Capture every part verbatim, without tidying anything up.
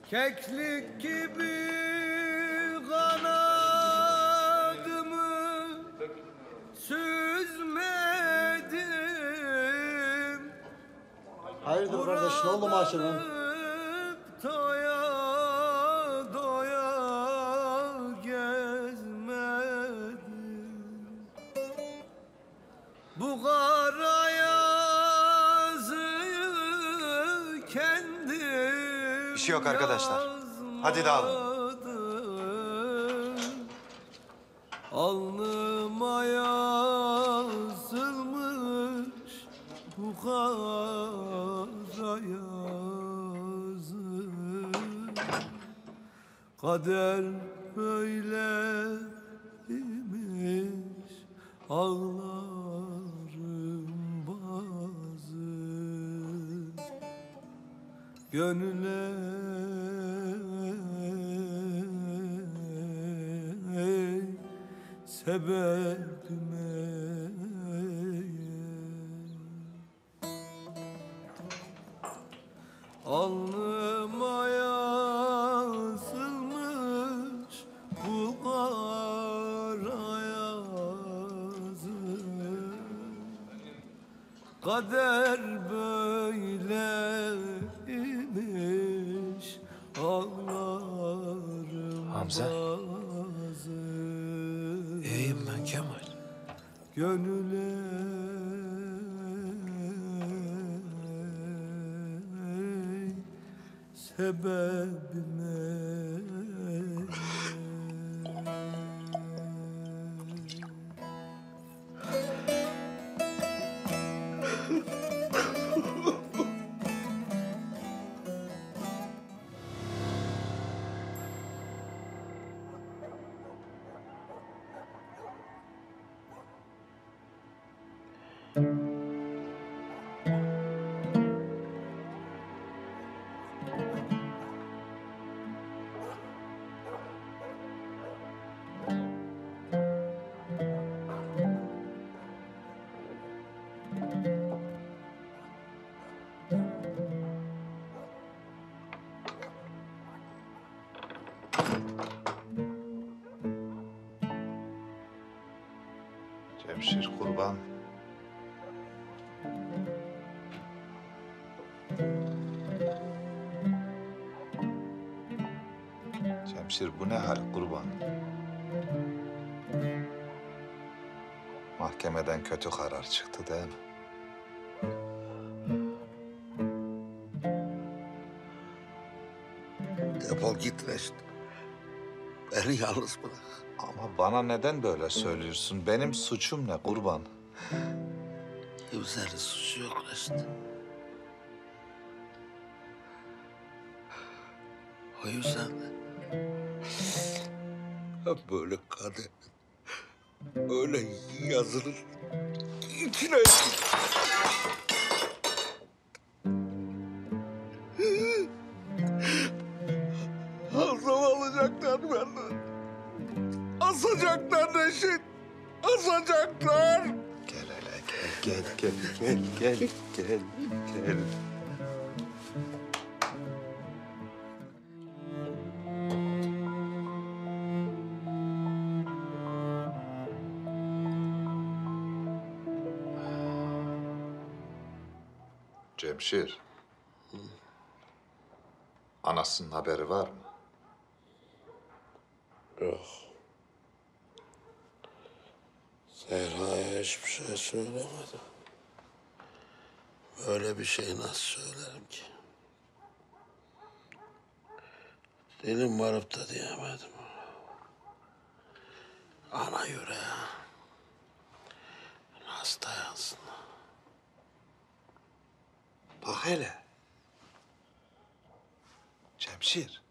Keklik gibi kanadımı süzmedim. Hayırdır kardeş, ne oldu maaşının? Doya doya gezmedim. Bu kara yazı kendim Bir şey yok arkadaşlar. Hadi dağılın. Alnıma yazılmış bu kara yazı. Kader böyleymiş, ağlarım bazı. Gönüle sebebime alnıma yazılmış bu kara yazı. Kader böyleymiş, ağlarım Hamza. bazı. İyiyim ben Kemal. Gönüle sebebime. Cemşir kurban. Cemşir bu ne hal kurban? Mahkemeden kötü karar çıktı değil mi? Defol git Reşit. Beni yalnız bırak. Ama bana neden böyle söylüyorsun? Benim suçum ne kurban? Kimsenin suçu yok Reşit. O yüzden de hep böyle kader, öyle yazılır. İçine... Hazım alacaklar benden. Asacaklar Reşit. Asacaklar. Gel hele gel gel gel gel gel gel gel. Cemşir. Anasının haberi var mı? Yok. Zehra'ya hiçbir şey söylemedim. Böyle bir şey nasıl söylerim ki? Dilim varıp da diyemedim. Ana yüreği nasıl dayansın? Bak hele. Cemşir.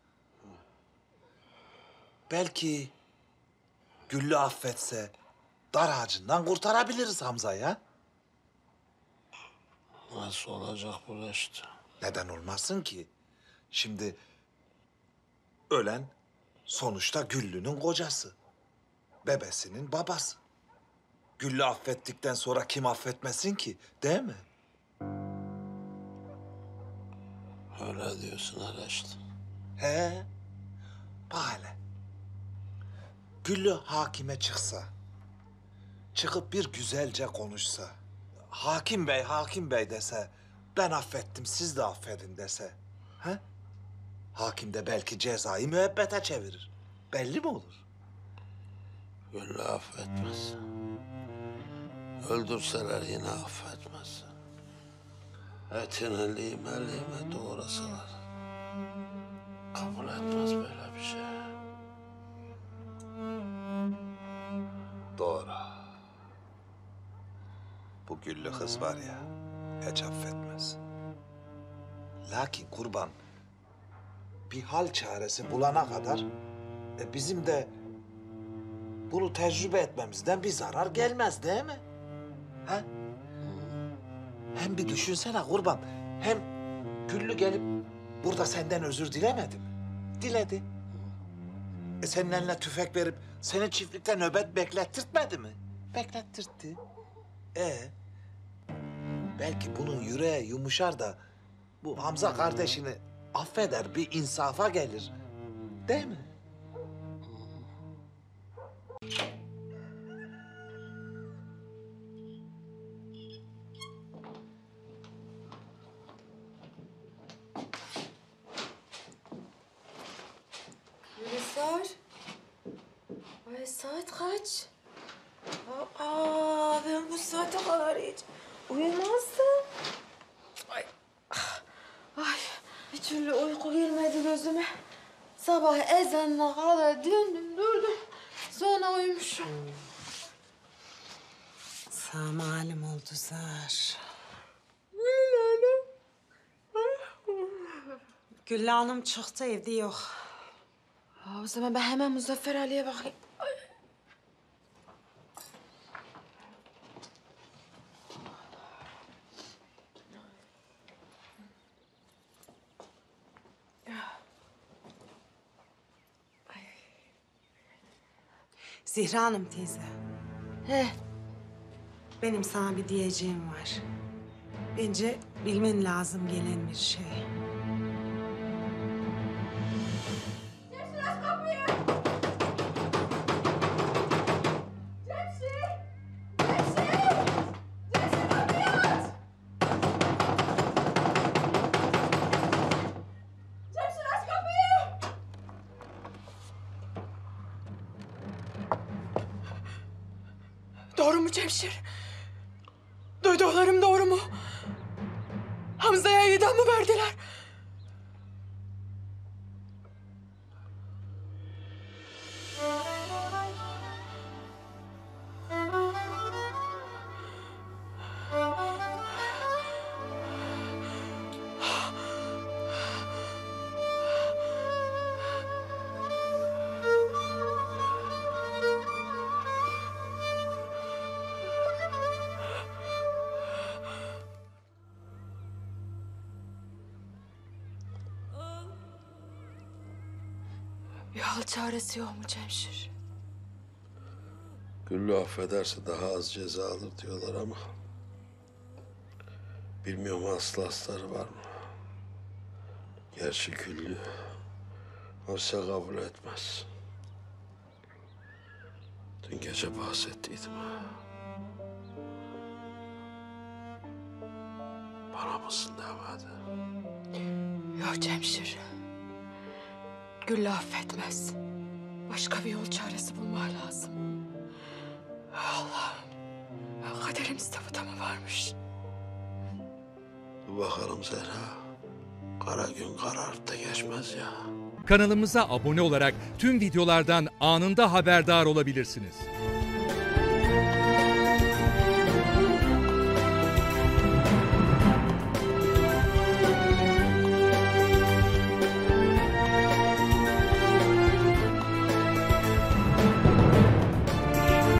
Belki Güllü affetse dar ağacından kurtarabiliriz Hamza'yı ha? Nasıl olacak bu Reşit? Neden olmasın ki? Şimdi ölen sonuçta Güllü'nün kocası. Bebesinin babası. Güllü affettikten sonra kim affetmesin ki, değil mi? Öyle diyorsun ha Reşit. He. Bak hele. Güllü hakime çıksa, çıkıp bir güzelce konuşsa, hakim bey, hakim bey dese, ben affettim, siz de affedin dese, he? Hakim de belki cezayı müebbete çevirir. Belli mi olur? Güllü affetmez. Öldürseler yine affetmez. Etini lime lime doğrasalar kabul etmez böyle bir şey. Doğru. Bu Güllü kız var ya, hiç affetmez. Lakin kurban, bir hal çaresi bulana kadar e, bizim de bunu tecrübe etmemizden bir zarar gelmez değil mi? Ha? Hem bir düşünsene kurban, hem Güllü gelip burada senden özür dilemedi mi? Diledi. E senin eline tüfek verip seni çiftlikte nöbet beklettirtmedi mi? Beklettirtti. E belki bunun yüreği yumuşar da bu Hamza kardeşini affeder, bir insafa gelir. Değil mi? Gülizar. Ay saat kaç? Aa, ben bu saate kadar hiç uyumazdım. Ay, ay bir türlü uyku girmedi gözüme. Sabah ezanına kadar döndüm durdum. Sonra uyumuşum. Sana malum oldu Zar. Güllü Hanım çıktı, evde yok. Aa, o zaman ben hemen Muzaffer Ali'ye bakayım. Ay. Zihra Hanım teyze, He. benim sana bir diyeceğim var. Bence bilmen lazım gelen bir şey. Doğru mu Cemşir? Duyduklarım doğru mu? Hamza'ya idam mı verdiler? Bir hal çaresi yok mu Cemşir? Güllü affederse daha az ceza alır diyorlar ama bilmiyorum aslı astarı var mı? Gerçi Güllü olsa kabul etmez. Dün gece bahsettiydim. Bana mısın demedi. Yok Cemşir. Güllü affetmez. Başka bir yol çaresi bulmak lazım. Allah'ım. Kaderimizde bu da mı varmış? Dur bakalım Zehra. Kara gün kararıp da geçmez ya. Kanalımıza abone olarak tüm videolardan anında haberdar olabilirsiniz.